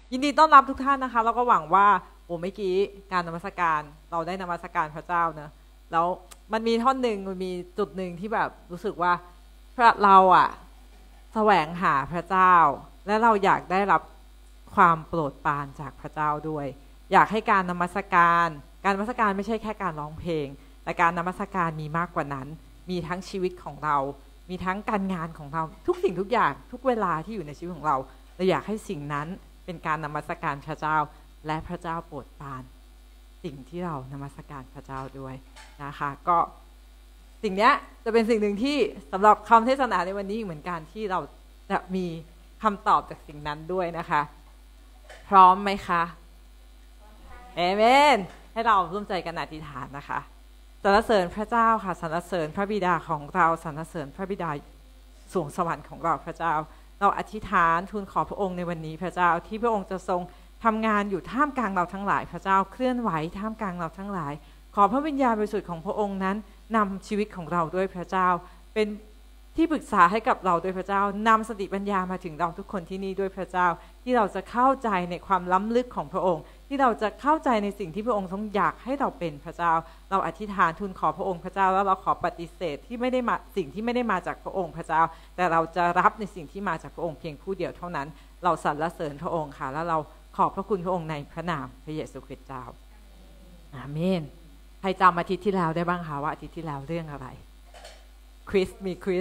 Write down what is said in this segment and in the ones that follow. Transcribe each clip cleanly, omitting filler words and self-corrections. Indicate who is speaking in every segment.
Speaker 1: ยินดีต้อนรับทุกท่านนะคะแล้วก็หวังว่าเมื่อกี้การนมัสการเราได้นมัสการพระเจ้าเนอะแล้วมันมีท่อนหนึ่งมันมีจุดหนึ่งที่แบบรู้สึกว่าเราแสวงหาพระเจ้าและเราอยากได้รับความโปรดปรานจากพระเจ้าด้วยอยากให้การนมัสการไม่ใช่แค่การร้องเพลงแต่การนมัสการมีมากกว่านั้นมีทั้งชีวิตของเรามีทั้งการงานของเราทุกสิ่งทุกอย่างทุกเวลาที่อยู่ในชีวิตของเราอยากให้สิ่งนั้นเป็นการนมัสการพระเจ้าและพระเจ้าโปรดปรานสิ่งที่เรานมัสการพระเจ้าด้วยนะคะก็สิ่งนี้จะเป็นสิ่งหนึ่งที่สำหรับคำเทศนาในวันนี้เหมือนกันที่เราจะมีคำตอบจากสิ่งนั้นด้วยนะคะพร้อมไหมคะเอเมนให้เราร่วมใจกันอธิษฐานนะคะสรรเสริญพระเจ้าค่ะสรรเสริญพระบิดาของเราสรรเสริญพระบิดาสูงสวรรค์ของเราพระเจ้าเราอธิษฐานทูลขอพระองค์ในวันนี้พระเจ้าที่พระองค์จะทรงทำงานอยู่ท่ามกลางเราทั้งหลายพระเจ้าเคลื่อนไหวท่ามกลางเราทั้งหลายขอพระวิญญาณบริสุทธิ์ของพระองค์นั้นนำชีวิตของเราด้วยพระเจ้าเป็นที่ปรึกษาให้กับเราด้วยพระเจ้านำสติปัญญามาถึงเราทุกคนที่นี่ด้วยพระเจ้าที่เราจะเข้าใจในความล้ำลึกของพระองค์ที่เราจะเข้าใจในสิ่งที่พระองค์ทรงอยากให้เราเป็นพระเจ้าเราอธิษฐานทูลขอพระองค์พระเจ้าแล้วเราขอปฏิเสธที่ไม่ได้มาสิ่งที่ไม่ได้มาจากพระองค์พระเจ้าแต่เราจะรับในสิ่งที่มาจากพระองค์เพียงผู้เดียวเท่านั้นเราสรรเสริญพระองค์ค่ะแล้วเราขอบพระคุณพระองค์ในพระนามพระเยซูคริสต์เจ้าอาเมนใครจำอาทิตย์ที่แล้วได้บ้างคะว่าอาทิตย์ที่แล้วเรื่องอะไรคริส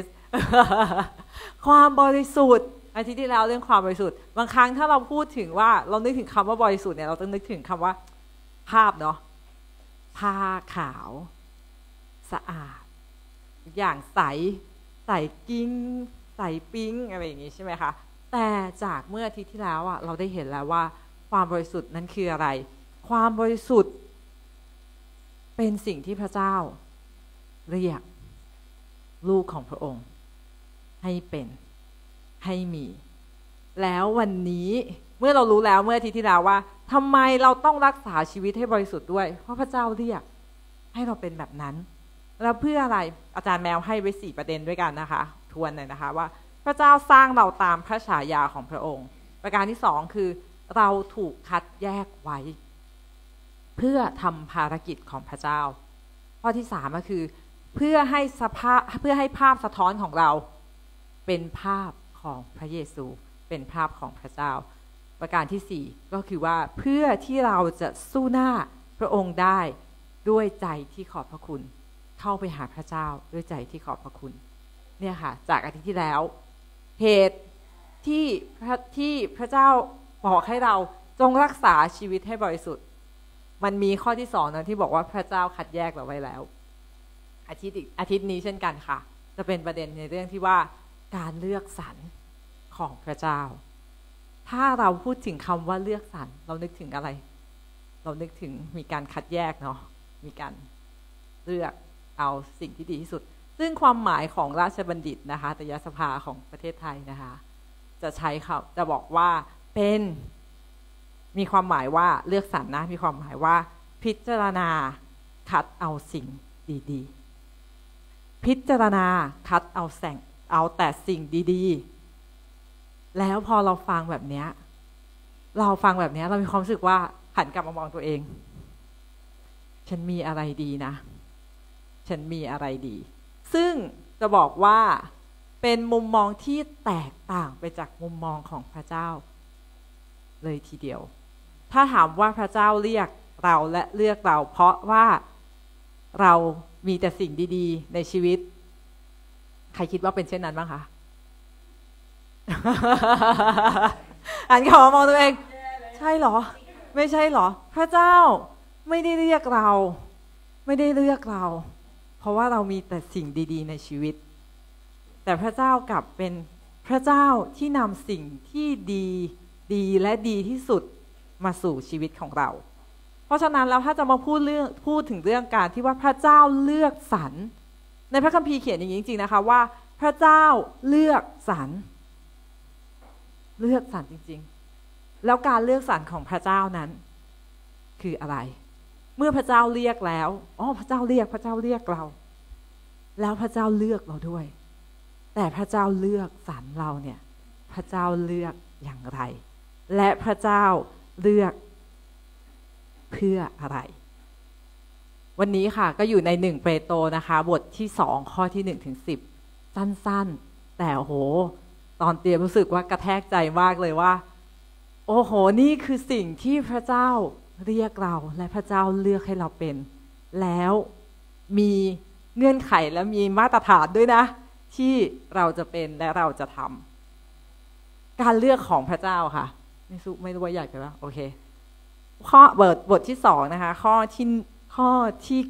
Speaker 1: ความบริสุทธิ์อาทิตย์ที่แล้วเรื่องความบริสุทธิ์บางครั้งถ้าเราพูดถึงว่าเรานึกถึงคำว่าบริสุทธิ์เนี่ยเราต้องนึกถึงคำว่าภาพเนาะผ้าขาวสะอาดอย่างใสกิ้งใสปิ๊งอะไรอย่างงี้ใช่ไหมคะแต่จากเมื่ออาทิตย์ที่แล้วเราได้เห็นแล้วว่าความบริสุทธิ์นั้นคืออะไรความบริสุทธิ์เป็นสิ่งที่พระเจ้าเรียกลูกของพระองค์ให้เป็นให้มีแล้ววันนี้เมื่อเรารู้แล้วเมื่ออาทิตย์ที่แล้วว่าทำไมเราต้องรักษาชีวิตให้บริสุทธิ์ด้วยเพราะพระเจ้าเรียกให้เราเป็นแบบนั้นแล้วเพื่ออะไรอาจารย์แมวให้ไว้4ประเด็นด้วยกันนะคะทวนหน่อยนะคะว่าพระเจ้าสร้างเราตามพระฉายาของพระองค์ประการที่2คือเราถูกคัดแยกไว้เพื่อทำภารกิจของพระเจ้าข้อที่3ก็คือเพื่อให้ภาพสะท้อนของเราเป็นภาพของพระเยซูเป็นภาพของพระเจ้าประการที่4ก็คือว่าเพื่อที่เราจะสู้หน้าพระองค์ได้ด้วยใจที่ขอบพระคุณเข้าไปหาพระเจ้าด้วยใจที่ขอบพระคุณเนี่ยค่ะจากอาทิตย์ที่แล้วเหตุที่พระเจ้าบอกให้เราจงรักษาชีวิตให้บริสุทธิ์มันมีข้อที่2นะที่บอกว่าพระเจ้าคัดแยกเราไว้แล้วอาทิตย์นี้เช่นกันค่ะจะเป็นประเด็นในเรื่องที่ว่าการเลือกสรรของพระเจ้าถ้าเราพูดถึงคำว่าเลือกสรรเรานึกถึงอะไรเรานึกถึงมีการคัดแยกเนาะมีการเลือกเอาสิ่งที่ดีที่สุดซึ่งความหมายของราชบัณฑิตนะคะตยสภาของประเทศไทยนะคะจะใช้จะบอกว่าเป็นมีความหมายว่าเลือกสรรนะมีความหมายว่าพิจารณาคัดเอาสิ่งดีๆพิจารณาคัดเอาแต่สิ่งดีๆแล้วพอเราฟังแบบนี้เรามีความรู้สึกว่าหันกลับมามองตัวเองฉันมีอะไรดีนะฉันมีอะไรดีซึ่งจะบอกว่าเป็นมุมมองที่แตกต่างไปจากมุมมองของพระเจ้าเลยทีเดียวถ้าถามว่าพระเจ้าเรียกเราและเลือกเราเพราะว่าเรามีแต่สิ่งดีๆในชีวิตใครคิดว่าเป็นเช่นนั้นบ้างคะอ่านข่าวมองตัวเองใช่เหรอไม่ใช่เหรอพระเจ้าไม่ได้เรียกเราเพราะว่าเรามีแต่สิ่งดีๆในชีวิตแต่พระเจ้ากลับเป็นพระเจ้าที่นำสิ่งที่ดีและดีที่สุดมาสู่ชีวิตของเราเพราะฉะนั้นแล้วถ้าจะมาพูดถึงเรื่องการที่ว่าพระเจ้าเลือกสรรในพระคัมภีร์เขียนอย่างนี้จริงๆนะคะว่าพระเจ้าเลือกสรรจริงๆแล้วการเลือกสรรของพระเจ้านั้นคืออะไรเมื่อพระเจ้าเรียกแล้วพระเจ้าเรียกเราแล้วพระเจ้าเลือกเราด้วยแต่พระเจ้าเลือกสรรเราเนี่ยพระเจ้าเลือกอย่างไรและพระเจ้าเลือกเพื่ออะไรวันนี้ค่ะก็อยู่ใน1 เปโตรนะคะบทที่2ข้อที่1 ถึง 10สั้นๆแต่โหตอนเตรียมรู้สึกว่ากระแทกใจมากเลยว่าโอ้โหนี่คือสิ่งที่พระเจ้าเรียกเราและพระเจ้าเลือกให้เราเป็นแล้วมีเงื่อนไขและมีมาตรฐานด้วยนะที่เราจะเป็นและเราจะทำการเลือกของพระเจ้าค่ะไม่รู้ว่าอยากจะว่าโอเคข้อบทที่2นะคะข้อที่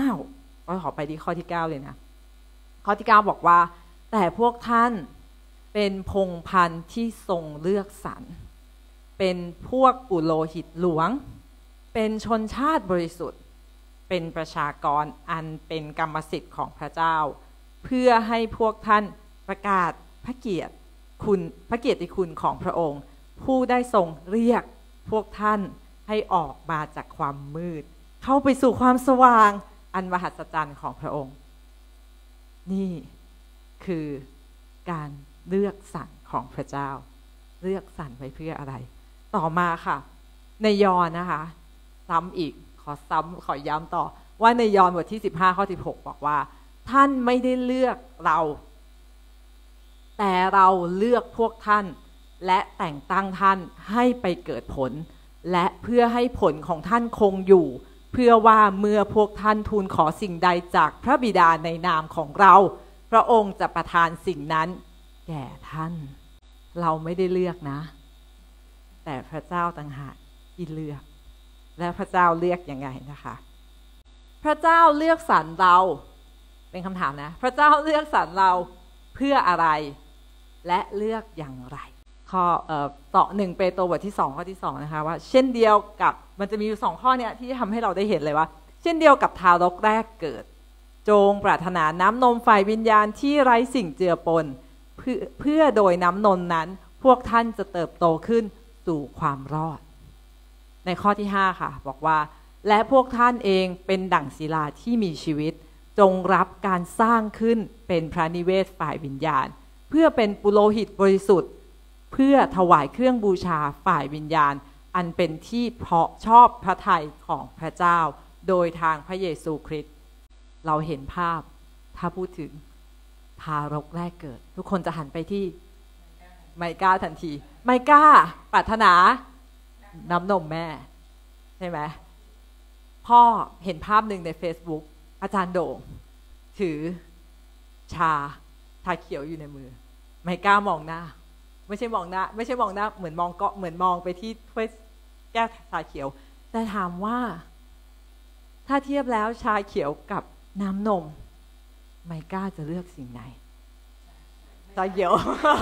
Speaker 1: 9ก็ขอไปที่ข้อที่9เลยนะข้อที่9บอกว่าแต่พวกท่านเป็นพงศ์พันธุ์ที่ทรงเลือกสรรเป็นพวกปุโรหิตหลวงเป็นชนชาติบริสุทธิ์เป็นประชากรอันเป็นกรรมสิทธิ์ของพระเจ้าเพื่อให้พวกท่านประกาศพระเกียรติคุณของพระองค์ผู้ได้ทรงเรียกพวกท่านให้ออกมาจากความมืดเข้าไปสู่ความสว่างอันมหัศจรรย์ของพระองค์นี่คือการเลือกสรรของพระเจ้าเลือกสรรไว้เพื่ออะไรต่อมาค่ะในยอห์นนะคะซ้ำอีกขอย้ำต่อว่าในยอห์นบทที่15ข้อ16บอกว่าท่านไม่ได้เลือกเราแต่เราเลือกพวกท่านและแต่งตั้งท่านให้ไปเกิดผลและเพื่อให้ผลของท่านคงอยู่เพื่อว่าเมื่อพวกท่านทูลขอสิ่งใดจากพระบิดาในนามของเราพระองค์จะประทานสิ่งนั้นแก่ท่านเราไม่ได้เลือกนะแต่พระเจ้าต่างหากที่เลือกและพระเจ้าเลือกยังไงนะคะพระเจ้าเลือกสรรเราเป็นคำถามนะพระเจ้าเลือกสรรเราเพื่ออะไรและเลือกอย่างไรข้อต่อ1 เปโตรบทที่2ข้อที่2นะคะว่าเช่นเดียวกับมันจะมีอยู่2ข้อเนี่ยที่ทำให้เราได้เห็นเลยว่าเช่นเดียวกับทารกแรกเกิดจงปรารถนาน้ำนมฝ่ายวิญญาณที่ไร้สิ่งเจือปนเพื่อโดยน้ำนมนั้นพวกท่านจะเติบโตขึ้นสู่ความรอดในข้อที่5ค่ะบอกว่าและพวกท่านเองเป็นดั่งศิลาที่มีชีวิตจงรับการสร้างขึ้นเป็นพระนิเวศฝ่ายวิญญาณเพื่อเป็นปุโรหิตบริสุทธิ์เพื่อถวายเครื่องบูชาฝ่ายวิญญาณอันเป็นที่เพราะชอบพระทัยของพระเจ้าโดยทางพระเยซูคริสต์เราเห็นภาพถ้าพูดถึงทารกแรกเกิดทุกคนจะหันไปที่ไมก้าทันทีไมก้าปรารถนาน้ำนมแม่ใช่ไหมพ่อเห็นภาพหนึ่งใน Facebook อาจารย์โด่งถือชาเขียวอยู่ในมือไมก้ามองหน้าไม่ใช่มองหน้าเหมือนมองไปที่ถ้วยแก้วชาเขียวแต่ถามว่าถ้าเทียบแล้วชาเขียวกับน้ำนมไมก้าจะเลือกสิ่งไหนชาเขียว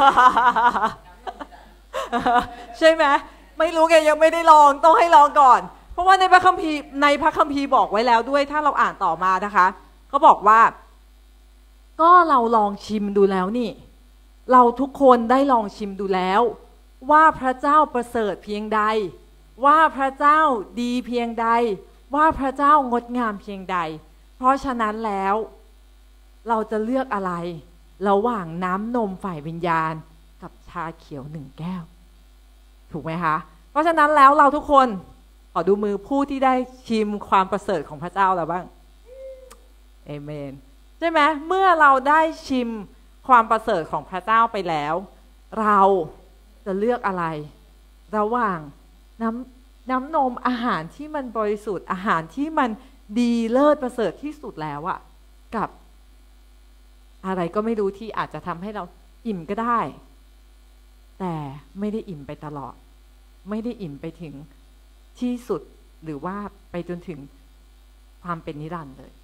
Speaker 1: ใช่ไหมไม่รู้ไงยังไม่ได้ลองต้องให้ลองก่อนเพราะว่าในพระคัมภีร์บอกไว้แล้วด้วยถ้าเราอ่านต่อมานะคะเขาบอกว่าก็เราลองชิมดูแล้วนี่เราทุกคนได้ลองชิมดูแล้วว่าพระเจ้าประเสริฐเพียงใดว่าพระเจ้าดีเพียงใดว่าพระเจ้างดงามเพียงใดเพราะฉะนั้นแล้วเราจะเลือกอะไรระหว่างน้ำนมฝ่ายวิญญาณกับชาเขียว1 แก้วถูกไหมคะเพราะฉะนั้นแล้วเราทุกคนขอดูมือผู้ที่ได้ชิมความประเสริฐของพระเจ้าแล้วบ้างเอเมนใช่ไหมเมื่อเราได้ชิมความประเสริฐของพระเจ้าไปแล้วเราจะเลือกอะไรระหว่างน้ำนมอาหารที่มันบริสุทธิ์อาหารที่มันดีเลิศประเสริฐที่สุดแล้วอะกับอะไรก็ไม่รู้ที่อาจจะทำให้เราอิ่มก็ได้แต่ไม่ได้อิ่มไปตลอดไม่ได้อิ่มไปถึงที่สุดหรือว่าไปจนถึงความเป็นนิรันดร์เลย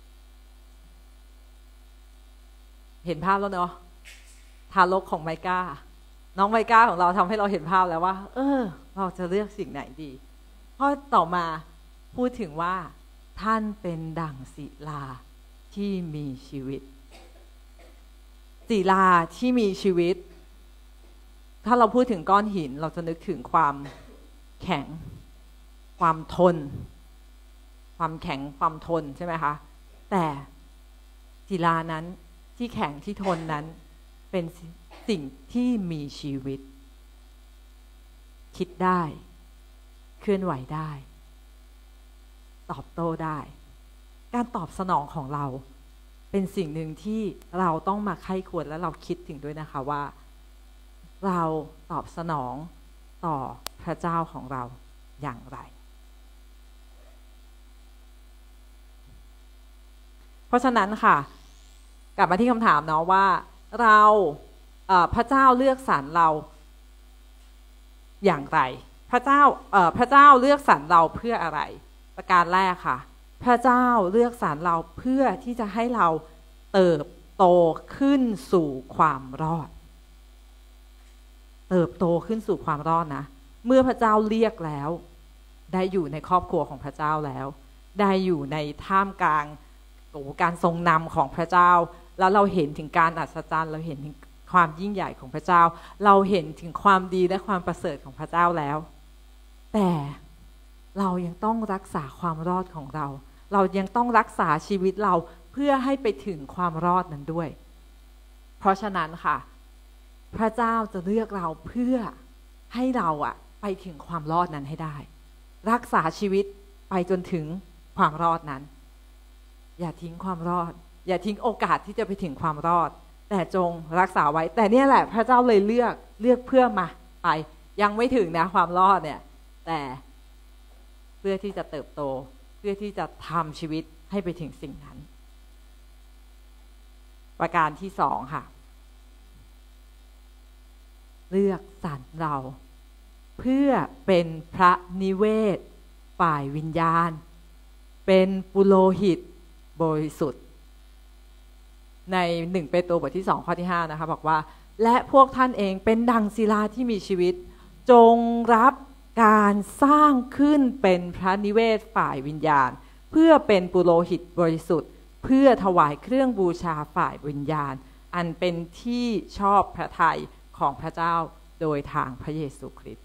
Speaker 1: เห็นภาพแล้วเนาะทารกของไมก้าน้องไมก้าของเราทำให้เราเห็นภาพแล้วว่าเราจะเลือกสิ่งไหนดีข้อต่อมาพูดถึงว่าท่านเป็นดั่งศิลาที่มีชีวิตศิลาที่มีชีวิตถ้าเราพูดถึงก้อนหินเราจะนึกถึงความแข็งความทนความแข็งความทนใช่ไหมคะแต่ศิลานั้นที่แข็งที่ทนนั้นเป็นสิ่งที่มีชีวิตคิดได้เคลื่อนไหวได้ตอบโต้ได้การตอบสนองของเราเป็นสิ่งหนึ่งที่เราต้องมาไข้ควรและเราคิดถึงด้วยนะคะว่าเราตอบสนองต่อพระเจ้าของเราอย่างไรเพราะฉะนั้นค่ะกลับมาที่คำถามเนาะว่าเราพระเจ้าเลือกสรรเราอย่างไรพระเจ้าเลือกสรรเราเพื่ออะไรประการแรกค่ะพระเจ้าเลือกสรรเราเพื่อที่จะให้เราเติบโตขึ้นสู่ความรอดเติบโตขึ้นสู่ความรอดนะเมื่อพระเจ้าเรียกแล้วได้อยู่ในครอบครัวของพระเจ้าแล้วได้อยู่ในท่ามกลางการทรงนำของพระเจ้าแล้วเราเห็นถึงการอัศจรรย์เราเห็นถึงความยิ่งใหญ่ของพระเจ้าเราเห็นถึงความดีและความประเสริฐของพระเจ้าแล้วแต่เรายังต้องรักษาความรอดของเราเรายังต้องรักษาชีวิตเราเพื่อให้ไปถึงความรอดนั้นด้วยเพราะฉะนั้นค่ะพระเจ้าจะเลือกเราเพื่อให้เราไปถึงความรอดนั้นให้ได้รักษาชีวิตไปจนถึงความรอดนั้นอย่าทิ้งความรอดอย่าทิ้งโอกาสที่จะไปถึงความรอดแต่จงรักษาไว้แต่เนี่ยแหละพระเจ้าเลยเลือกเพื่อมาไปยังไม่ถึงนะความรอดเนี่ยแต่เพื่อที่จะเติบโตเพื่อที่จะทำชีวิตให้ไปถึงสิ่งนั้นประการที่สองค่ะเลือกสรรเราเพื่อเป็นพระนิเวศฝ่ายวิญญาณเป็นปุโรหิตบริสุทธิ์ใน1เปโตรบทที่2ข้อที่5นะคะบอกว่าและพวกท่านเองเป็นดังศิลาที่มีชีวิตจงรับการสร้างขึ้นเป็นพระนิเวศฝ่ายวิญญาณเพื่อเป็นปุโรหิตบริสุทธิ์เพื่อถวายเครื่องบูชาฝ่ายวิญญาณอันเป็นที่ชอบพระทัยของพระเจ้าโดยทางพระเยซูคริสต์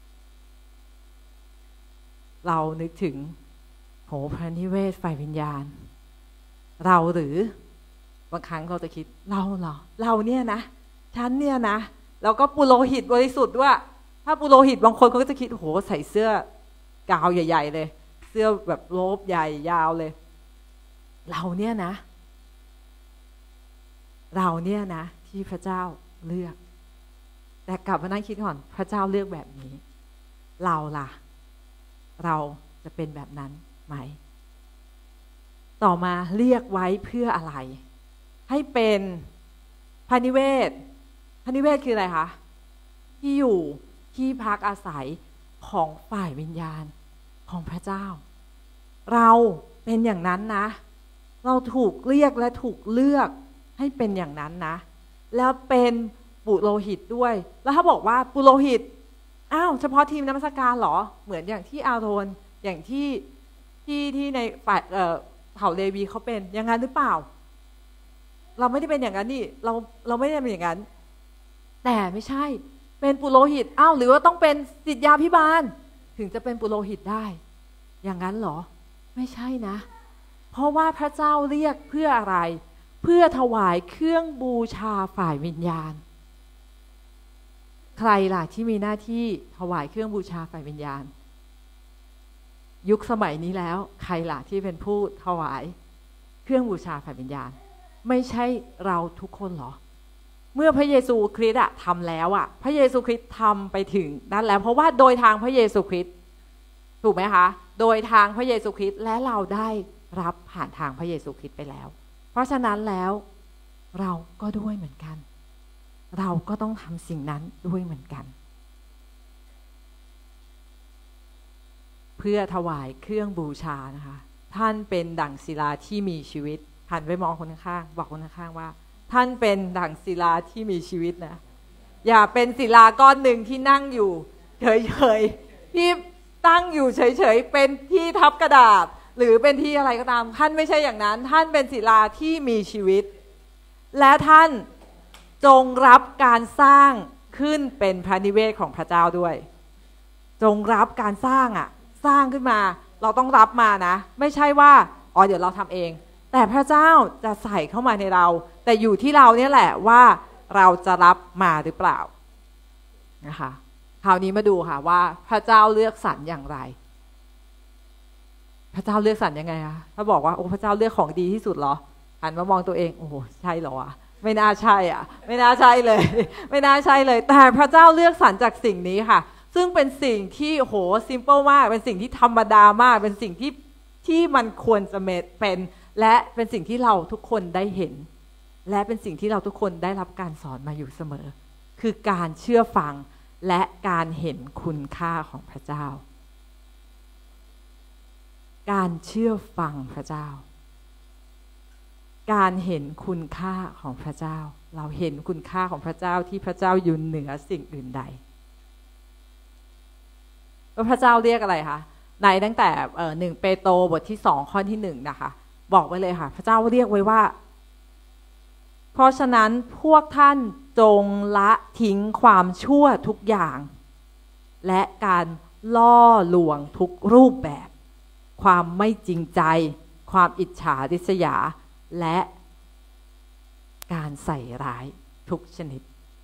Speaker 1: เรานึกถึงพระนิเวศฝ่ายวิญญาณเราหรือบางครั้งเราจะคิดเราเหรอเราเนี่ยนะฉันเนี่ยนะแล้วก็ปุโรหิตบริสุทธิ์ด้วยถ้าปุโรหิตบางคนเขาก็จะคิดใส่เสื้อกาวใหญ่ๆเลยเสื้อแบบโลบใหญ่ยาวเลยเราเนี่ยนะที่พระเจ้าเลือกแต่กลับมานั่งคิดก่อนพระเจ้าเลือกแบบนี้เราล่ะเราจะเป็นแบบนั้นไหมต่อมาเรียกไว้เพื่ออะไรให้เป็นพระนิเวศคืออะไรคะที่อยู่ที่พักอาศัยของฝ่ายวิญญาณของพระเจ้าเราเป็นอย่างนั้นนะเราถูกเรียกและถูกเลือกให้เป็นอย่างนั้นนะแล้วเป็นปุโรหิตด้วยแล้วถ้าบอกว่าปุโรหิตเฉพาะทีมนมัสการเหรอเหมือนอย่างที่อาโรนอย่างที่ในฝ่ายเผ่าเลวีเขาเป็นอย่างนั้นหรือเปล่าเราไม่ได้เป็นอย่างนั้นนี่เราไม่ได้เป็นอย่างนั้นแต่ไม่ใช่เป็นปุโรหิตหรือว่าต้องเป็นศิษยาภิบาลถึงจะเป็นปุโรหิตได้อย่างนั้นเหรอไม่ใช่นะเพราะว่าพระเจ้าเรียกเพื่ออะไรเพื่อถวายเครื่องบูชาฝ่ายวิญญาณใครล่ะที่มีหน้าที่ถวายเครื่องบูชาฝ่ายวิญญาณยุคสมัยนี้แล้วใครล่ะที่เป็นผู้ถวายเครื่องบูชาฝ่ายวิญญาณไม่ใช่เราทุกคนหรอเมื่อพระเยซูคริสต์ทำแล้วพระเยซูคริสต์ทำไปถึงนั้นแล้วเพราะว่าโดยทางพระเยซูคริสต์ถูกไหมคะโดยทางพระเยซูคริสต์และเราได้รับผ่านทางพระเยซูคริสต์ไปแล้วเพราะฉะนั้นแล้วเราก็ด้วยเหมือนกันเราก็ต้องทำสิ่งนั้นด้วยเหมือนกันเพื่อถวายเครื่องบูชานะคะท่านเป็นดั่งศิลาที่มีชีวิตหันไปมองคนข้างๆบอกคนข้างๆว่าท่านเป็นดั่งศิลาที่มีชีวิตนะอย่าเป็นศิลาก้อนหนึ่งที่นั่งอยู่เฉยๆที่ตั้งอยู่เฉยๆเป็นที่ทับกระดาษหรือเป็นที่อะไรก็ตามท่านไม่ใช่อย่างนั้นท่านเป็นศิลาที่มีชีวิตและท่านจงรับการสร้างขึ้นเป็นพระนิเวศของพระเจ้าด้วยจงรับการสร้างสร้างขึ้นมาเราต้องรับมานะไม่ใช่ว่าเดี๋ยวเราทำเองแต่พระเจ้าจะใส่เข้ามาในเราแต่อยู่ที่เราเนี่ยแหละว่าเราจะรับมาหรือเปล่านะคะคคราวนี้มาดูค่ะว่าพระเจ้าเลือกสรรอย่างไรพระเจ้าเลือกสรรยังไงคะถ้าบอกว่าโอ้พระเจ้าเลือกของดีที่สุดเหรอหันมามองตัวเองโอ้โหใช่เหรอวะไม่น่าใช่อ่ะไม่น่าใช่เลยไม่น่าใช่เลยแต่พระเจ้าเลือกสรรจากสิ่งนี้ค่ะซึ่งเป็นสิ่งที่โหซิมเปิลมากเป็นสิ่งที่ธรรมดามากเป็นสิ่งที่มันควรจะเป็นและเป็นสิ่งที่เราทุกคนได้เห็นและเป็นสิ่งที่เราทุกคนได้รับการสอนมาอยู่เสมอคือการเชื่อฟังและการเห็นคุณค่าของพระเจ้าการเชื่อฟังพระเจ้าการเห็นคุณค่าของพระเจ้าเราเห็นคุณค่าของพระเจ้าที่พระเจ้าอยู่เหนือสิ่งอื่นใดพระเจ้าเรียกอะไรคะในตั้งแต่1 เปโตรบทที่2ข้อที่1นะคะบอกไว้เลยค่ะพระเจ้าเรียกไว้ว่าเพราะฉะนั้นพวกท่านจงละทิ้งความชั่วทุกอย่างและการล่อลวงทุกรูปแบบความไม่จริงใจความอิจฉาริษยาและการใส่ร้ายทุกชนิด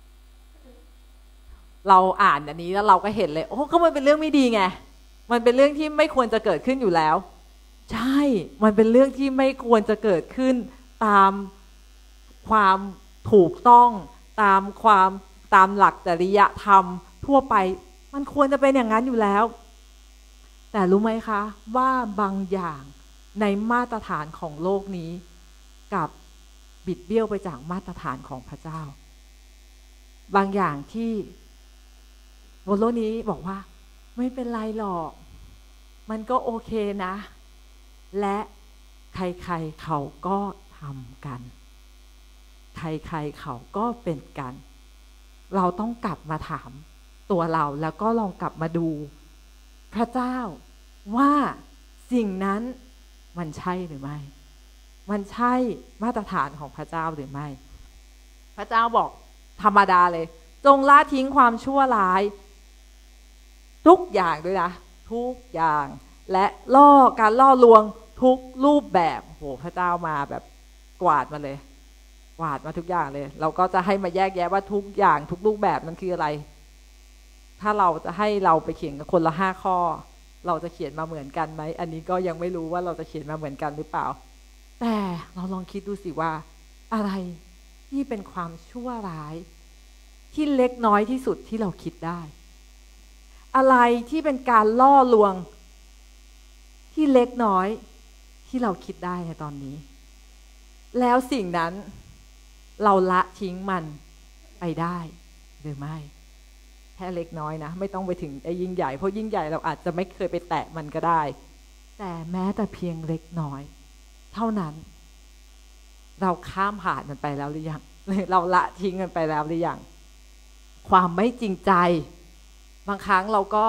Speaker 1: เราอ่านอันนี้แล้วเราก็เห็นเลยโอ้ก็มันเป็นเรื่องไม่ดีไงมันเป็นเรื่องที่ไม่ควรจะเกิดขึ้นอยู่แล้วใช่มันเป็นเรื่องที่ไม่ควรจะเกิดขึ้นตามความถูกต้องตามหลักจริยธรรมทั่วไปมันควรจะเป็นอย่างนั้นอยู่แล้วแต่รู้ไหมคะว่าบางอย่างในมาตรฐานของโลกนี้กับบิดเบี้ยวไปจากมาตรฐานของพระเจ้าบางอย่างที่บนโลกนี้บอกว่าไม่เป็นไรหรอกมันก็โอเคนะและใครๆเขาก็ทำกันใครๆเขาก็เป็นกันเราต้องกลับมาถามตัวเราแล้วก็ลองกลับมาดูพระเจ้าว่าสิ่งนั้นมันใช่หรือไม่มันใช่มาตรฐานของพระเจ้าหรือไม่พระเจ้าบอกธรรมดาเลยจงละทิ้งความชั่วร้ายทุกอย่างด้วยนะทุกอย่างและการล่อลวงทุกรูปแบบโหพระเจ้ามาแบบกวาดมาเลยกวาดมาทุกอย่างเลยเราก็จะให้มาแยกแยะว่าทุกอย่างทุกรูปแบบมันคืออะไรถ้าเราจะให้เราไปเขียนกับคนละ5 ข้อเราจะเขียนมาเหมือนกันไหมอันนี้ก็ยังไม่รู้ว่าเราจะเขียนมาเหมือนกันหรือเปล่าแต่เราลองคิดดูสิว่าอะไรที่เป็นความชั่วร้ายที่เล็กน้อยที่สุดที่เราคิดได้อะไรที่เป็นการล่อลวงที่เล็กน้อยที่เราคิดได้ในตอนนี้แล้วสิ่งนั้นเราละทิ้งมันไปได้หรือไม่แค่เล็กน้อยนะไม่ต้องไปถึงไอ้ยิ่งใหญ่เพราะยิ่งใหญ่เราอาจจะไม่เคยไปแตะมันก็ได้แต่แม้แต่เพียงเล็กน้อยเท่านั้นเราข้ามผ่านมันไปแล้วหรือยังเราละทิ้งมันไปแล้วหรือยังความไม่จริงใจบางครั้งเราก็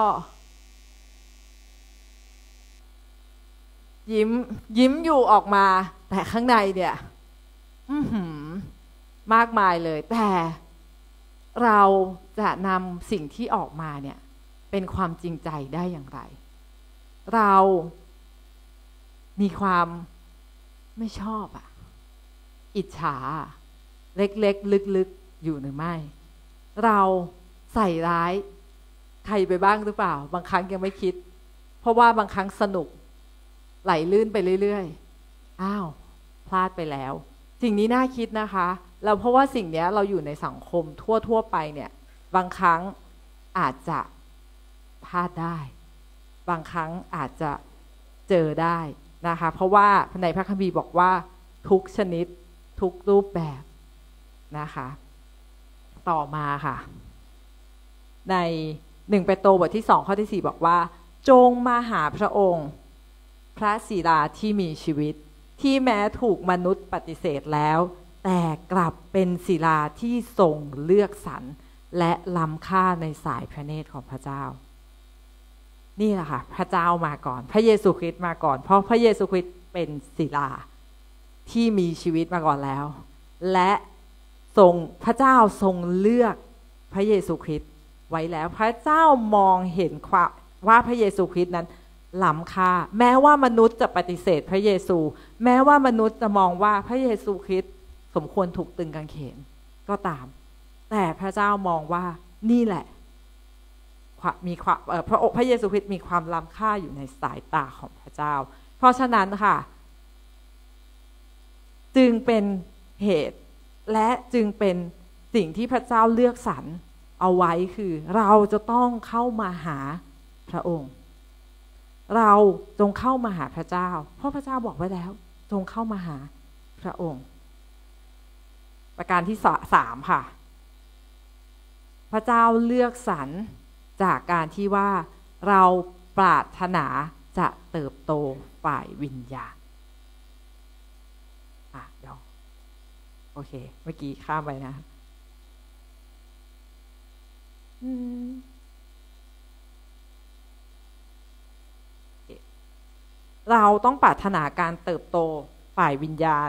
Speaker 1: ยิ้มอยู่ออกมาแต่ข้างในเนี่ยมากมายเลยแต่เราจะนำสิ่งที่ออกมาเนี่ยเป็นความจริงใจได้อย่างไรเรามีความไม่ชอบอิจฉาเล็กๆลึกๆอยู่หรือไม่เราใส่ร้ายใครไปบ้างหรือเปล่าบางครั้งยังไม่คิดเพราะว่าบางครั้งสนุกไหลลื่นไปเรื่อยๆอ้าวพลาดไปแล้วสิ่งนี้น่าคิดนะคะแล้วเพราะว่าสิ่งนี้เราอยู่ในสังคมทั่วไปเนี่ยบางครั้งอาจจะพลาดได้บางครั้งอาจจะเจอได้นะคะเพราะว่าในพระคัมภีร์บอกว่าทุกชนิดทุกรูปแบบนะคะต่อมาค่ะใน1 เปโตรบทที่2ข้อที่4บอกว่าจงมาหาพระองค์พระศิลาที่มีชีวิตที่แม้ถูกมนุษย์ปฏิเสธแล้วแต่กลับเป็นศิลาที่ทรงเลือกสรรและล้ำค่าในสายพระเนตรของพระเจ้านี่แหละค่ะพระเจ้ามาก่อนพระเยซูคริสต์มาก่อนเพราะพระเยซูคริสต์เป็นศิลาที่มีชีวิตมาก่อนแล้วและพระเจ้าทรงเลือกพระเยซูคริสต์ไว้แล้วพระเจ้ามองเห็นว่าพระเยซูคริสต์นั้นล้ำค่าแม้ว่ามนุษย์จะปฏิเสธพระเยซูแม้ว่ามนุษย์จะมองว่าพระเยซูคริสต์สมควรถูกตึงกางเขนก็ตามแต่พระเจ้ามองว่านี่แหละมีความพระเยซูคริสต์มีความล้ำค่าอยู่ในสายตาของพระเจ้าเพราะฉะนั้นค่ะจึงเป็นเหตุและจึงเป็นสิ่งที่พระเจ้าเลือกสรรเอาไว้คือเราจะต้องเข้ามาหาพระองค์เราจงเข้ามาหาพระเจ้าเพราะพระเจ้าบอกไว้แล้วจงเข้ามาหาพระองค์ประการที่3ค่ะพระเจ้าเลือกสรรจากการที่ว่าเราปรารถนาจะเติบโตฝ่ายวิญญาณเดี๋ยวโอเคเมื่อกี้ข้ามไปนะเราต้องปรารถนาการเติบโตฝ่ายวิญญาณ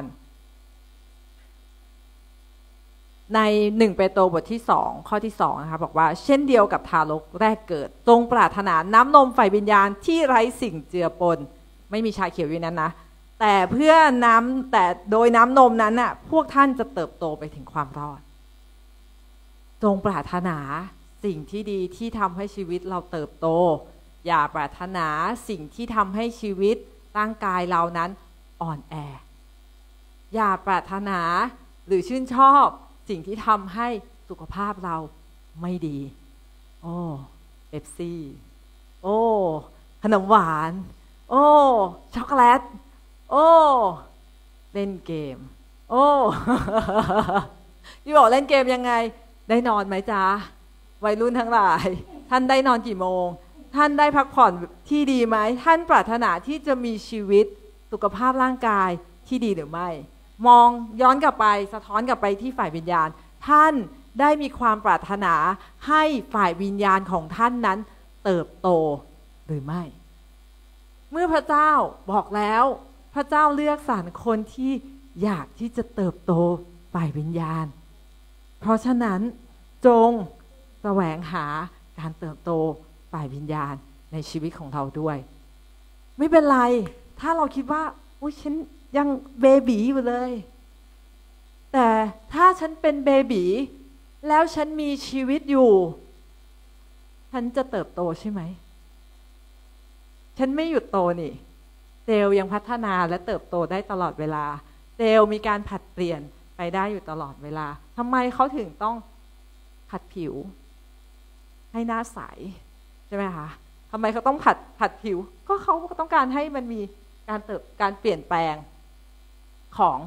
Speaker 1: ใน1 เปโตรบทที่2ข้อที่2นะคะบอกว่าเช่นเดียวกับทารกแรกเกิดจงปรารถนาน้ำนมฝ่ายวิญญาณที่ไร้สิ่งเจือปนไม่มีชาเขียวอยู่นั้นนะแต่โดยน้ำนมนั้นน่ะพวกท่านจะเติบโตไปถึงความรอดจงปรารถนาสิ่งที่ดีที่ทำให้ชีวิตเราเติบโตอย่าปรารถนาสิ่งที่ทำให้ชีวิตร่างกายเรานั้นอ่อนแออย่าปรารถนาหรือชื่นชอบสิ่งที่ทำให้สุขภาพเราไม่ดีโอ้เป๊ปซี่โอ้ขนมหวานโอ้ช็อกโกแลตโอ้เล่นเกมโอ้พี่บอกเล่นเกมยังไงได้นอนไหมจ๊ะวัยรุ่นทั้งหลายท่านได้นอนกี่โมงท่านได้พักผ่อนที่ดีไหมท่านปรารถนาที่จะมีชีวิตสุขภาพร่างกายที่ดีหรือไม่มองย้อนกลับไปสะท้อนกลับไปที่ฝ่ายวิญญาณท่านได้มีความปรารถนาให้ฝ่ายวิญญาณของท่านนั้นเติบโตหรือไม่เมื่อพระเจ้าบอกแล้วพระเจ้าเลือกสรรคนที่อยากที่จะเติบโตฝ่ายวิญญาณเพราะฉะนั้นจงแสวงหาการเติบโตฝ่ายวิญญาณในชีวิตของเราด้วยไม่เป็นไรถ้าเราคิดว่าอุ๊ยฉันยังเบบีอยู่เลยแต่ถ้าฉันเป็นเบบีแล้วฉันมีชีวิตอยู่ฉันจะเติบโตใช่ไหมฉันไม่หยุดโตนี่เซลล์ยังพัฒนาและเติบโตได้ตลอดเวลาเซลล์มีการผัดเปลี่ยนไปได้อยู่ตลอดเวลาทำไมเขาถึงต้องผัดผิวให้หน้าใสใช่ไหมคะทำไมเขาต้องผัดผิวก็เขาต้องการให้มันมีการเปลี่ยนแปลงของ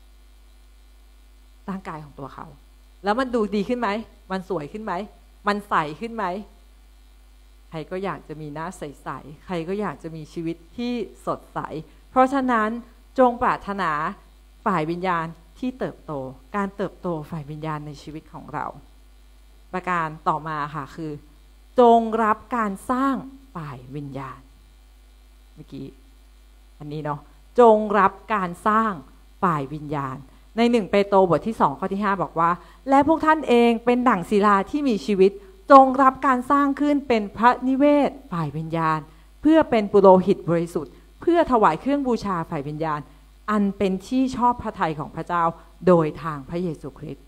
Speaker 1: ร่างกายของตัวเขาแล้วมันดูดีขึ้นไหมมันสวยขึ้นไหมมันใสขึ้นไหมใครก็อยากจะมีหน้าใสๆใครก็อยากจะมีชีวิตที่สดใสเพราะฉะนั้นจงปรารถนาฝ่ายวิญญาณที่เติบโตการเติบโตฝ่ายวิญญาณในชีวิตของเราประการต่อมาค่ะคือจงรับการสร้างฝ่ายวิญญาณเมื่อกี้อันนี้เนาะจงรับการสร้างฝ่ายวิญญาณใน1 เปโตรบทที่2ข้อที่5บอกว่าและพวกท่านเองเป็นดั่งศิลาที่มีชีวิตจงรับการสร้างขึ้นเป็นพระนิเวศฝ่ายวิญญาณเพื่อเป็นปุโรหิตบริสุทธิ์เพื่อถวายเครื่องบูชาฝ่ายวิญญาณอันเป็นที่ชอบพระทัยของพระเจ้าโดยทางพระเยซูคริสต์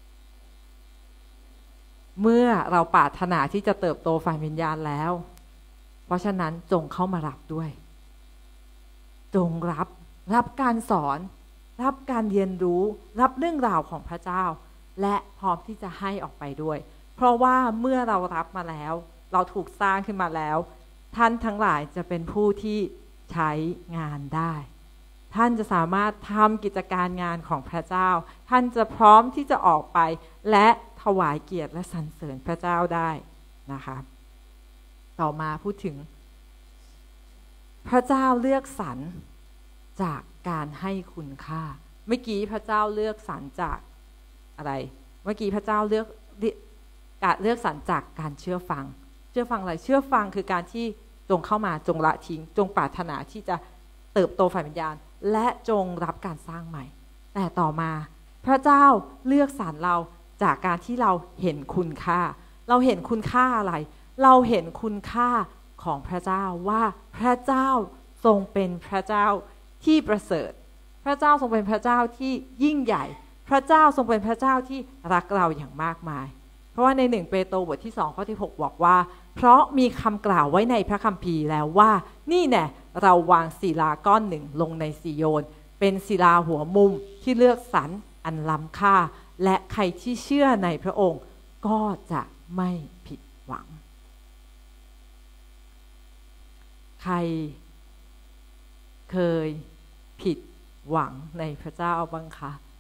Speaker 1: เมื่อเราปรารถนาที่จะเติบโตฝ่ายวิญญาณแล้วเพราะฉะนั้นจงเข้ามารับด้วยจงรับการสอนรับการเรียนรู้รับเรื่องราวของพระเจ้าและพร้อมที่จะให้ออกไปด้วยเพราะว่าเมื่อเรารับมาแล้วเราถูกสร้างขึ้นมาแล้วท่านทั้งหลายจะเป็นผู้ที่ใช้งานได้ท่านจะสามารถทำกิจการงานของพระเจ้าท่านจะพร้อมที่จะออกไปและถวายเกียรติและสรรเสริญพระเจ้าได้นะคะต่อมาพูดถึงพระเจ้าเลือกสรรจากการให้คุณค่าเมื่อกี้พระเจ้าเลือกสรรจากอะไรเมื่อกี้พระเจ้าเลือกสรรจากการเชื่อฟังอะไรเชื่อฟังคือการที่จงเข้ามาจงละทิ้งจงปรารถนาที่จะเติบโตฝ่ายวิญญาณและจงรับการสร้างใหม่แต่ต่อมาพระเจ้าเลือกสรรเราจากการที่เราเห็นคุณค่าเราเห็นคุณค่าอะไรเราเห็นคุณค่าของพระเจ้าว่าพระเจ้าทรงเป็นพระเจ้าที่ประเสริฐพระเจ้าทรงเป็นพระเจ้าที่ยิ่งใหญ่พระเจ้าทรงเป็นพระเจ้าที่รักเราอย่างมากมายเพราะว่าใน1 เปโตรบทที่2ข้อที่6บอกว่าเพราะมีคำกล่าวไว้ในพระคัมภีร์แล้วว่านี่แน่เราวางศิลาก้อนหนึ่งลงในซิโยนเป็นศิลาหัวมุมที่เลือกสรรอันล้ำค่าและใครที่เชื่อในพระองค์ก็จะไม่ผิดหวังใครเคยผิดหวังในพระเจ้าบ้างคะ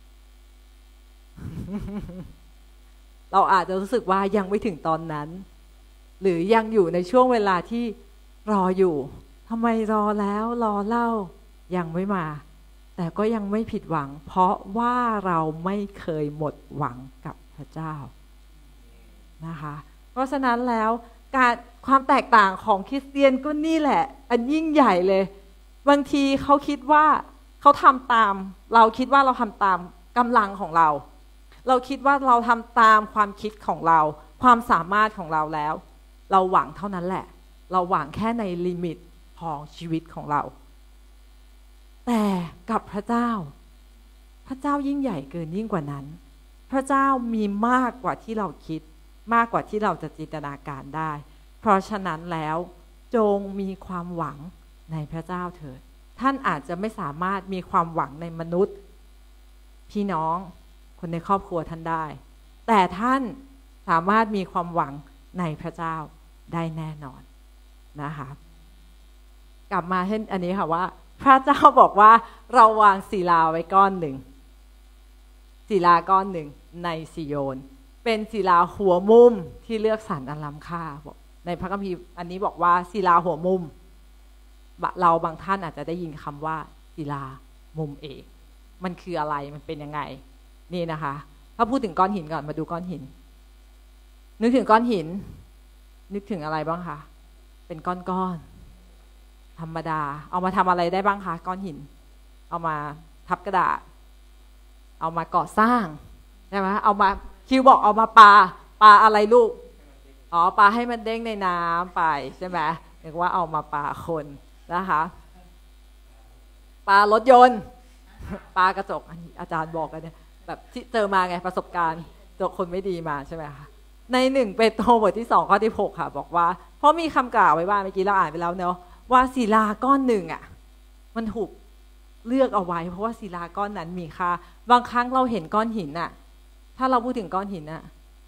Speaker 1: เราอาจจะรู้สึกว่ายังไม่ถึงตอนนั้นหรือยังอยู่ในช่วงเวลาที่รออยู่ทำไมรอแล้วรอเล่ายังไม่มาแต่ก็ยังไม่ผิดหวังเพราะว่าเราไม่เคยหมดหวังกับพระเจ้านะคะเพราะฉะนั้นแล้วความแตกต่างของคริสเตียนก็นี่แหละอันยิ่งใหญ่เลยบางทีเขาคิดว่าเขาทำตามเราคิดว่าเราทำตามกำลังของเราคิดว่าเราทำตามความคิดของเราความสามารถของเราแล้วเราหวังเท่านั้นแหละเราหวังแค่ในลิมิตของชีวิตของเราแต่กับพระเจ้ายิ่งใหญ่เกินยิ่งกว่านั้นพระเจ้ามีมากกว่าที่เราคิดมากกว่าที่เราจะจินตนาการได้เพราะฉะนั้นแล้วจงมีความหวังในพระเจ้าเถิดท่านอาจจะไม่สามารถมีความหวังในมนุษย์พี่น้องคนในครอบครัวท่านได้แต่ท่านสามารถมีความหวังในพระเจ้าได้แน่นอนนะคะกลับมาเช่นอันนี้ค่ะว่าพระเจ้าบอกว่าเราวางศิลาไว้ก้อนหนึ่งศิลาก้อนหนึ่งในซิโยนเป็นศิลาหัวมุมที่เลือกสรรอันล้ำค่าบอกในพระคัมภีร์อันนี้บอกว่าศิลาหัวมุมเราบางท่านอาจจะได้ยินคำว่าศิลามุมเอกมันคืออะไรมันเป็นยังไงนี่นะคะถ้าพูดถึงก้อนหินก่อนมาดูก้อนหินนึกถึงก้อนหินนึกถึงอะไรบ้างคะเป็นก้อนธรรมดาเอามาทำอะไรได้บ้างคะก้อนหินเอามาทับกระดาษเอามาก่อสร้างใช่ไหมเอามาคิวบอกเอามาปลาอะไรลูกอ๋อปลาให้มันเด้งในน้ำไปใช่ไหมเรียกว่าเอามาปลาคนนะคะปลารถยนต์ปลากระจกอันนี้อาจารย์บอกกันเนี่ยแบบที่เจอมาไงประสบการณ์เจอคนไม่ดีมาใช่ไหมคะใน1 เปโตรบทที่ 2 ข้อที่ 6ค่ะบอกว่าเพราะมีคำกล่าวไว้ว่าเมื่อกี้เราอ่านไปแล้วเนาะว่าศิลาก้อนหนึ่งอ่ะมันถูกเลือกเอาไว้เพราะว่าศิลาก้อนนั้นมีค่าบางครั้งเราเห็นก้อนหินอ่ะถ้าเราพูดถึงก้อนหินอ่ะ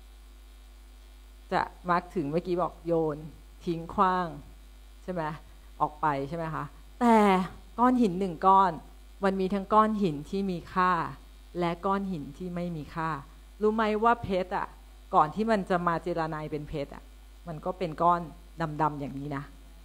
Speaker 1: จะมักถึงเมื่อกี้บอกโยนทิ้งขว้างใช่ไหมออกไปใช่ไหมคะแต่ก้อนหิน1 ก้อนมันมีทั้งก้อนหินที่มีค่าและก้อนหินที่ไม่มีค่ารู้ไหมว่าเพชรอ่ะก่อนที่มันจะมาเจรไนเป็นเพชรอ่ะมันก็เป็นก้อนดำๆอย่างนี้นะ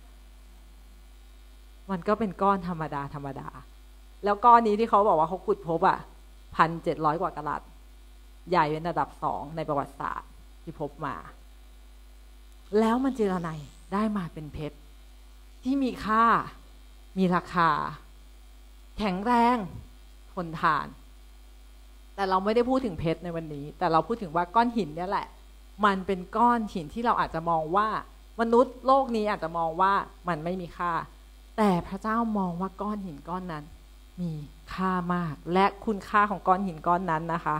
Speaker 1: มันก็เป็นก้อนธรรมดาแล้วก้อนนี้ที่เขาบอกว่าเขาขุดพบอ่ะ1,700 กว่ากะรัตใหญ่เป็นระดับ2ในประวัติศาสตร์ที่พบมาแล้วมันเจรไนได้มาเป็นเพชรที่มีค่ามีราคาแข็งแรงทนทานแต่เราไม่ได้พูดถึงเพชรในวันนี้แต่เราพูดถึงว่าก้อนหินเนี่ยแหละมันเป็นก้อนหินที่เราอาจจะมองว่ามนุษย์โลกนี้อาจจะมองว่ามันไม่มีค่าแต่พระเจ้ามองว่าก้อนหินก้อนนั้นมีค่ามากและคุณค่าของก้อนหินก้อนนั้นนะคะ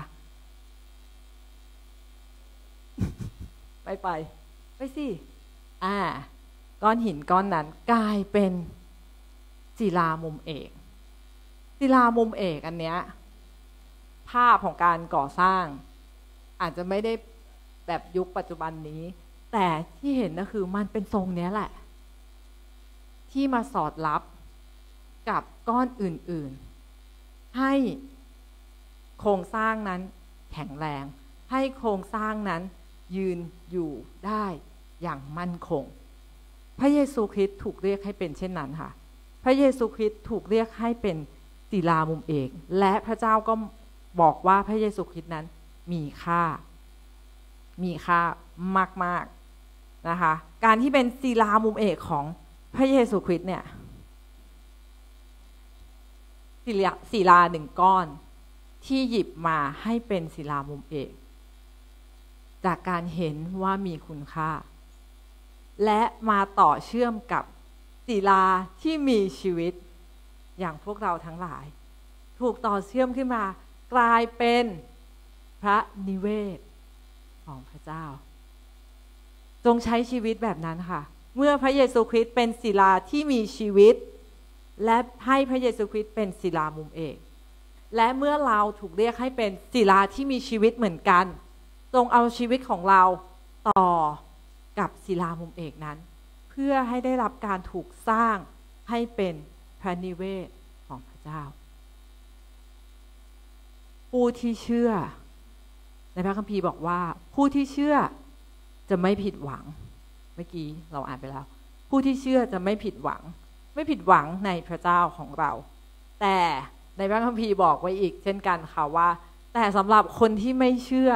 Speaker 1: ไปสิก้อนหินก้อนนั้นกลายเป็นศิลามุมเอกอันเนี้ยภาพของการก่อสร้างอาจจะไม่ได้แบบยุคปัจจุบันนี้แต่ที่เห็นก็คือมันเป็นทรงเนี้ยแหละที่มาสอดรับกับก้อนอื่นๆให้โครงสร้างนั้นแข็งแรงให้โครงสร้างนั้นยืนอยู่ได้อย่างมั่นคงพระเยซูคริสต์ถูกเรียกให้เป็นเช่นนั้นค่ะพระเยซูคริสต์ถูกเรียกให้เป็นศิลามุมเอกและพระเจ้าก็บอกว่าพระเยซูคริสต์นั้นมีค่ามากๆนะคะการที่เป็นศิลามุมเอกของพระเยซูคริสต์เนี่ยศิลา1 ก้อนที่หยิบมาให้เป็นศิลามุมเอกจากการเห็นว่ามีคุณค่าและมาต่อเชื่อมกับศิลาที่มีชีวิตอย่างพวกเราทั้งหลายถูกต่อเชื่อมขึ้นมากลายเป็นพระนิเวศของพระเจ้าจงใช้ชีวิตแบบนั้นค่ะเมื่อพระเยซูคริสต์เป็นศิลาที่มีชีวิตและให้พระเยซูคริสต์เป็นศิลามุมเอกและเมื่อเราถูกเรียกให้เป็นศิลาที่มีชีวิตเหมือนกันจงเอาชีวิตของเราต่อกับศิลามุมเอกนั้นเพื่อให้ได้รับการถูกสร้างให้เป็นพระนิเวศของพระเจ้าผู้ที่เชื่อในพระคัมภีร์บอกว่าผู้ที่เชื่อจะไม่ผิดหวังเมื่อกี้เราอ่านไปแล้วผู้ที่เชื่อจะไม่ผิดหวังในพระเจ้าของเราแต่ในพระคัมภีร์บอกไว้อีกเช่นกันค่ะว่าแต่สำหรับคนที่ไม่เชื่อ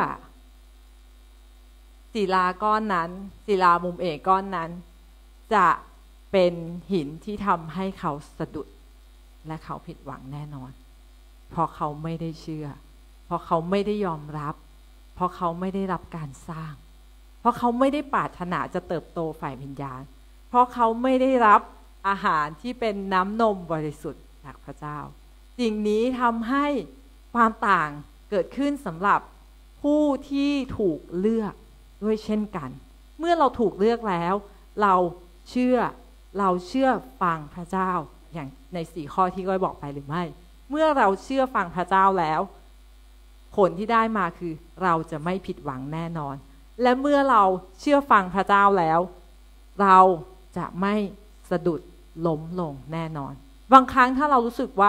Speaker 1: ศิลาก้อนนั้นศิลามุมเอกก้อนนั้นจะเป็นหินที่ทำให้เขาสะดุดและเขาผิดหวังแน่นอนเพราะเขาไม่ได้เชื่อเพราะเขาไม่ได้ยอมรับเพราะเขาไม่ได้รับการสร้างเพราะเขาไม่ได้ปรารถนาจะเติบโตฝ่ายวิญญาณเพราะเขาไม่ได้รับอาหารที่เป็นน้ำนมบริสุทธิ์จากพระเจ้าสิ่งนี้ทำให้ความต่างเกิดขึ้นสำหรับผู้ที่ถูกเลือกด้วยเช่นกันเมื่อเราถูกเลือกแล้วเราเชื่อฟังพระเจ้าอย่างใน4ข้อที่ก้อยบอกไปหรือไม่เมื่อเราเชื่อฟังพระเจ้าแล้วผลที่ได้มาคือเราจะไม่ผิดหวังแน่นอนและเมื่อเราเชื่อฟังพระเจ้าแล้วเราจะไม่สะดุดล้มลงแน่นอนบางครั้งถ้าเรารู้สึกว่า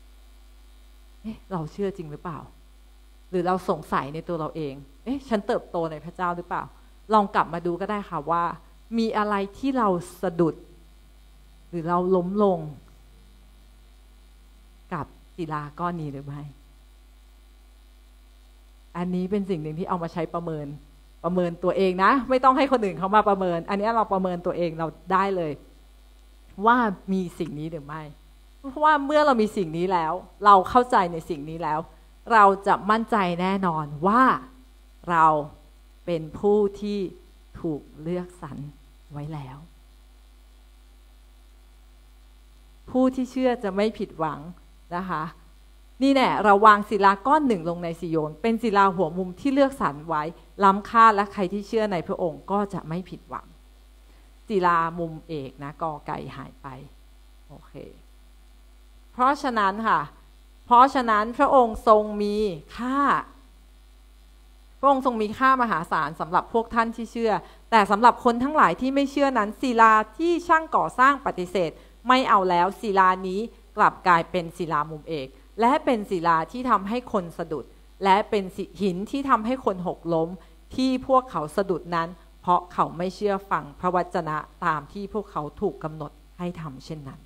Speaker 1: เราเชื่อจริงหรือเปล่าหรือเราสงสัยในตัวเราเองฉันเติบโตในพระเจ้าหรือเปล่าลองกลับมาดูก็ได้ค่ะว่ามีอะไรที่เราสะดุดหรือเราล้มลงกับศิลาก้อนนี้หรือไม่อันนี้เป็นสิ่งหนึ่งที่เอามาใช้ประเมินตัวเองนะไม่ต้องให้คนอื่นเขามาประเมินอันนี้เราประเมินตัวเองเราได้เลยว่ามีสิ่งนี้หรือไม่เพราะว่าเมื่อเรามีสิ่งนี้แล้วเราเข้าใจในสิ่งนี้แล้วเราจะมั่นใจแน่นอนว่าเราเป็นผู้ที่ถูกเลือกสรรไว้แล้วผู้ที่เชื่อจะไม่ผิดหวังนะคะนี่แน่เราวางศิลาก้อนหนึ่งลงในซิโยนเป็นศิลาหัวมุมที่เลือกสรรไว้ล้ำค่าและใครที่เชื่อในพระองค์ก็จะไม่ผิดหวังศิลามุมเอกนะกอไก่หายไปโอเคเพราะฉะนั้นพระองค์ทรงมีค่ามหาศาลสำหรับพวกท่านที่เชื่อแต่สำหรับคนทั้งหลายที่ไม่เชื่อนั้นศิลาที่ช่างก่อสร้างปฏิเสธไม่เอาแล้วศิลานี้กลับกลายเป็นศิลามุมเอกและเป็นศิลาที่ทำให้คนสะดุดและเป็นหินที่ทำให้คนหกล้มที่พวกเขาสะดุดนั้นเพราะเขาไม่เชื่อฟังพระวจนะตามที่พวกเขาถูกกำหนดให้ทำเช่นนั้น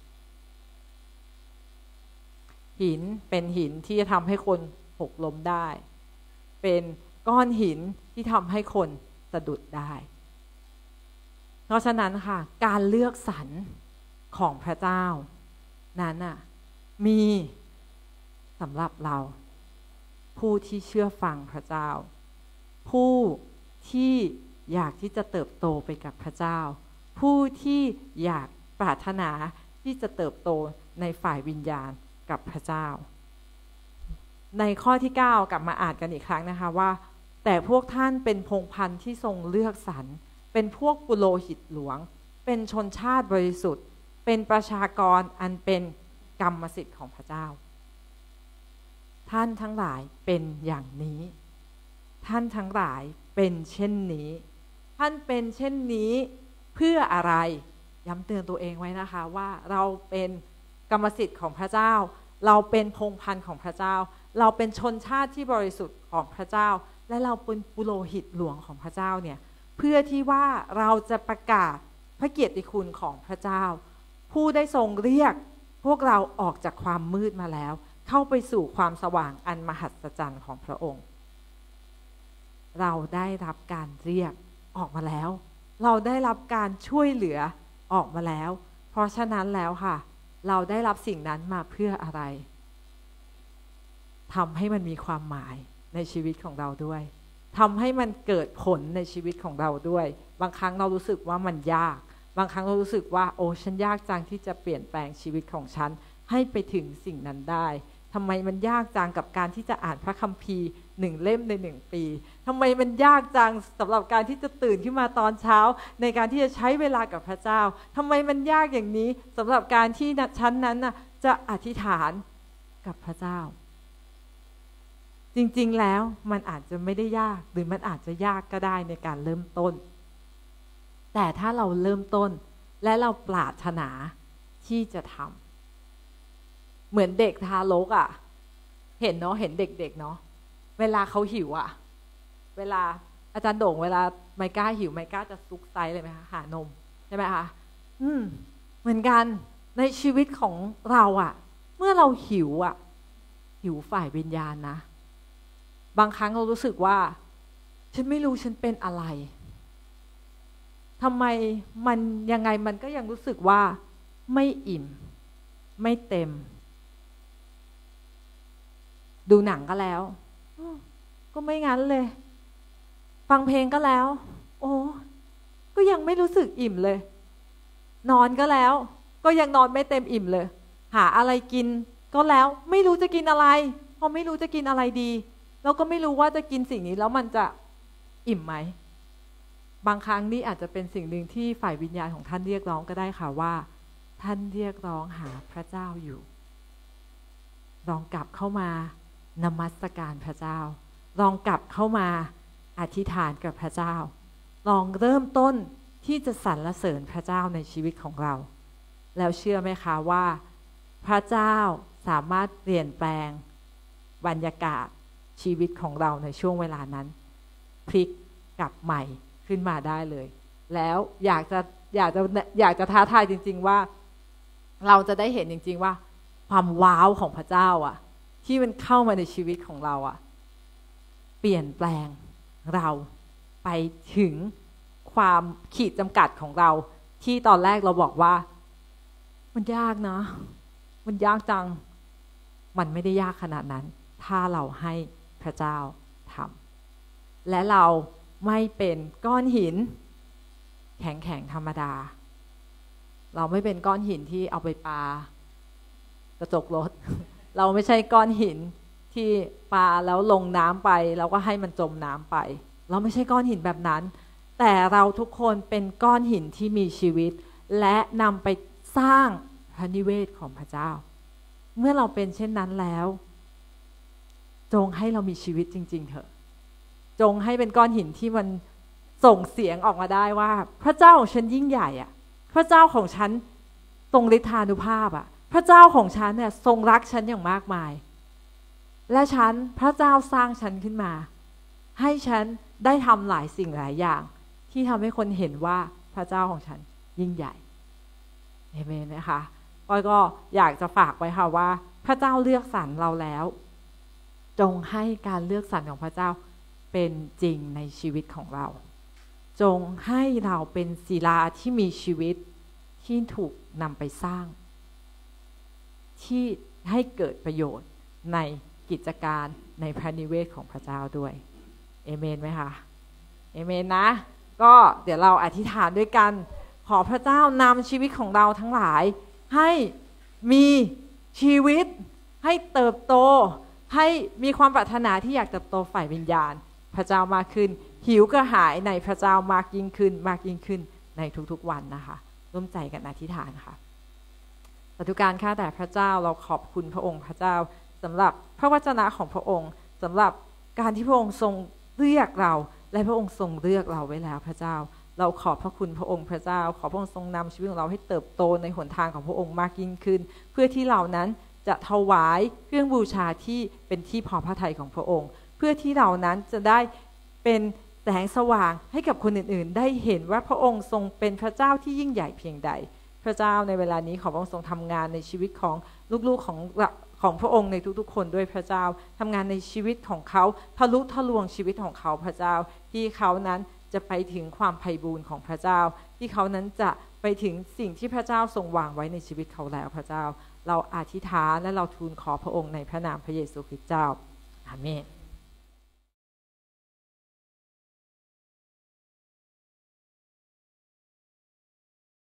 Speaker 1: หินเป็นหินที่จะทำให้คนหกล้มได้เป็นก้อนหินที่ทำให้คนสะดุดได้เพราะฉะนั้นค่ะการเลือกสรรของพระเจ้านั้นมีสำหรับเราผู้ที่เชื่อฟังพระเจ้าผู้ที่อยากที่จะเติบโตไปกับพระเจ้าผู้ที่อยากปรารถนาที่จะเติบโตในฝ่ายวิญญาณกับพระเจ้าในข้อที่9กลับมาอ่านกันอีกครั้งนะคะว่าแต่พวกท่านเป็นพงศ์พันธุ์ที่ทรงเลือกสรรเป็นพวกปุโรหิตหลวงเป็นชนชาติบริสุทธิ์เป็นประชากรอันเป็นกรรมสิทธิ์ของพระเจ้าท่านทั้งหลายเป็นอย่างนี้ท่านทั้งหลายเป็นเช่นนี้ท่านเป็นเช่นนี้เพื่ออะไรย้ำเตือนตัวเองไว้นะคะว่าเราเป็นกรรมสิทธิ์ของพระเจ้าเราเป็นพงศ์พันธุ์ของพระเจ้าเราเป็นชนชาติที่บริสุทธิ์ของพระเจ้าและเราเป็นปุโรหิตหลวงของพระเจ้าเนี่ยเพื่อที่ว่าเราจะประกาศพระเกียรติคุณของพระเจ้าผู้ได้ทรงเรียกพวกเราออกจากความมืดมาแล้วเข้าไปสู่ความสว่างอันมหัศจรรย์ของพระองค์เราได้รับการเรียกออกมาแล้วเราได้รับการช่วยเหลือออกมาแล้วเพราะฉะนั้นแล้วค่ะเราได้รับสิ่งนั้นมาเพื่ออะไรทำให้มันมีความหมายในชีวิตของเราด้วยทำให้มันเกิดผลในชีวิตของเราด้วยบางครั้งเรารู้สึกว่ามันยากบางครั้งเรารู้สึกว่าโอ้ฉันยากจังที่จะเปลี่ยนแปลงชีวิตของฉันให้ไปถึงสิ่งนั้นได้ทำไมมันยากจังกับการที่จะอ่านพระคัมภีร์1 เล่มใน1 ปีทำไมมันยากจังสำหรับการที่จะตื่นขึ้นมาตอนเช้าในการที่จะใช้เวลากับพระเจ้าทำไมมันยากอย่างนี้สำหรับการที่ฉันนั้นน่ะจะอธิษฐานกับพระเจ้าจริงๆแล้วมันอาจจะไม่ได้ยากหรือมันอาจจะยากก็ได้ในการเริ่มต้นแต่ถ้าเราเริ่มต้นและเราปรารถนาที่จะทำเหมือนเด็กทารกอ่ะเห็นเนาะเห็นเด็กๆเนาะเวลาเขาหิวอ่ะเวลาอาจารย์โด่งเวลาไมก้าหิวไมก้าจะซุกไซเลยไหมคะหานมใช่ไหมคะเหมือนกันในชีวิตของเราอ่ะเมื่อเราหิวอ่ะหิวฝ่ายวิญญาณนะบางครั้งเรารู้สึกว่าฉันไม่รู้ฉันเป็นอะไรทำไมมันยังไงมันก็ยังรู้สึกว่าไม่อิ่มไม่เต็มดูหนังก็แล้วก็ไม่งั้นเลยฟังเพลงก็แล้วโอ้ก็ยังไม่รู้สึกอิ่มเลยนอนก็แล้วก็ยังนอนไม่เต็มอิ่มเลยหาอะไรกินก็แล้วไม่รู้จะกินอะไรพอไม่รู้จะกินอะไรดีแล้วก็ไม่รู้ว่าจะกินสิ่งนี้แล้วมันจะอิ่มไหมบางครั้งนี่อาจจะเป็นสิ่งหนึ่งที่ฝ่ายวิญญาณของท่านเรียกร้องก็ได้ค่ะว่าท่านเรียกร้องหาพระเจ้าอยู่ลองกลับเข้ามานมัสการพระเจ้าลองกลับเข้ามาอธิษฐานกับพระเจ้าลองเริ่มต้นที่จะสรรเสริญพระเจ้าในชีวิตของเราแล้วเชื่อไหมคะว่าพระเจ้าสามารถเปลี่ยนแปลงบรรยากาศชีวิตของเราในช่วงเวลานั้นพลิกกลับใหม่ขึ้นมาได้เลยแล้วอยากจะท้าทายจริงๆว่าเราจะได้เห็นจริงๆว่าความว้าวของพระเจ้าอ่ะที่มันเข้ามาในชีวิตของเราอ่ะเปลี่ยนแปลงเราไปถึงความขีดจำกัดของเราที่ตอนแรกเราบอกว่ามันยากนะมันยากจังมันไม่ได้ยากขนาดนั้นถ้าเราให้พระเจ้าทำและเราไม่เป็นก้อนหินแข็งๆธรรมดาเราไม่เป็นก้อนหินที่เอาไปปากระจกรถเราไม่ใช่ก้อนหินที่ปาแล้วลงน้ำไปแล้วก็ให้มันจมน้ำไปเราไม่ใช่ก้อนหินแบบนั้นแต่เราทุกคนเป็นก้อนหินที่มีชีวิตและนำไปสร้างพระนิเวศของพระเจ้าเมื่อเราเป็นเช่นนั้นแล้วจงให้เรามีชีวิตจริงๆเถอะจงให้เป็นก้อนหินที่มันส่งเสียงออกมาได้ว่าพระเจ้าของฉันยิ่งใหญ่อ่ะพระเจ้าของฉันทรงฤทธานุภาพอ่ะพระเจ้าของฉันเนี่ยทรงรักฉันอย่างมากมายและฉันพระเจ้าสร้างฉันขึ้นมาให้ฉันได้ทำหลายสิ่งหลายอย่างที่ทำให้คนเห็นว่าพระเจ้าของฉันยิ่งใหญ่เอเมนนะคะก็อยากจะฝากไว้ค่ะว่าพระเจ้าเลือกสรรเราแล้วจงให้การเลือกสรรของพระเจ้าเป็นจริงในชีวิตของเราจงให้เราเป็นศิลาที่มีชีวิตที่ถูกนำไปสร้างที่ให้เกิดประโยชน์ในกิจการในพระนิเวศของพระเจ้าด้วยเอเมนไหมคะเอเมนนะก็เดี๋ยวเราอธิษฐานด้วยกันขอพระเจ้านำชีวิตของเราทั้งหลายให้มีชีวิตให้เติบโตให้มีความปรารถนาที่อยากเติบโตฝ่ายวิญญาณพระเจ้ามากขึ้นหิวกระหายในพระเจ้ามากยิ่งขึ้นมากยิ่งขึ้นในทุกๆวันนะคะร่วมใจกันอธิษฐานค่ะสาธุการข้าแต่พระเจ้าเราขอบคุณพระองค์พระเจ้าสำหรับพระวจนะของพระองค์สำหรับการที่พระองค์ทรงเลือกเราและพระองค์ทรงเลือกเราไว้แล้วพระเจ้าเราขอบพระคุณพระองค์พระเจ้าขอพระองค์ทรงนำชีวิตของเราให้เติบโตในหนทางของพระองค์มากยิ่งขึ้นเพื่อที่เรานั้นจะถวายเครื่องบูชาที่เป็นที่พอพระทัยของพระองค์เพื่อที่เรานั้นจะได้เป็นแสงสว่างให้กับคนอื่นๆได้เห็นว่าพระองค์ทรงเป็นพระเจ้าที่ยิ่งใหญ่เพียงใดพระเจ้าในเวลานี้ขอพระองค์ทรงทำงานในชีวิตของลูกๆของพระองค์ในทุกๆคนด้วยพระเจ้าทำงานในชีวิตของเขาทะลุทะลวงชีวิตของเขาพระเจ้าที่เขานั้นจะไปถึงความไพบูลย์ของพระเจ้าที่เขานั้นจะไปถึงสิ่งที่พระเจ้าทรงวางไว้ในชีวิตเขาแล้วพระเจ้าเราอธิษฐานและเราทูลขอพระองค์ในพระนามพระเยซูคริสต์เจ้าอาเมน